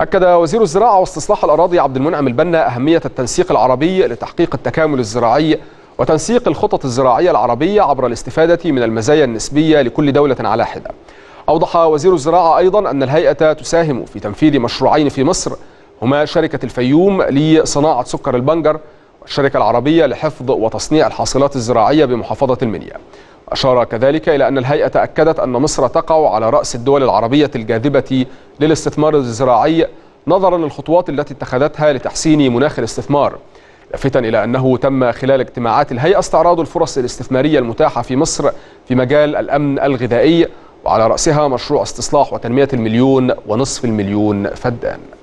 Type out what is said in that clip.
أكد وزير الزراعة واستصلاح الأراضي عبد المنعم البنا أهمية التنسيق العربي لتحقيق التكامل الزراعي وتنسيق الخطط الزراعية العربية عبر الاستفادة من المزايا النسبية لكل دولة على حدة. أوضح وزير الزراعة أيضا أن الهيئة تساهم في تنفيذ مشروعين في مصر هما شركة الفيوم لصناعة سكر البنجر والشركة العربية لحفظ وتصنيع الحاصلات الزراعية بمحافظة المنيا. أشار كذلك إلى أن الهيئة أكدت أن مصر تقع على رأس الدول العربية الجاذبة للاستثمار الزراعي نظرا للخطوات التي اتخذتها لتحسين مناخ الاستثمار، لافتا إلى أنه تم خلال اجتماعات الهيئة استعراض الفرص الاستثمارية المتاحة في مصر في مجال الأمن الغذائي، وعلى رأسها مشروع استصلاح وتنمية 1.5 مليون فدان.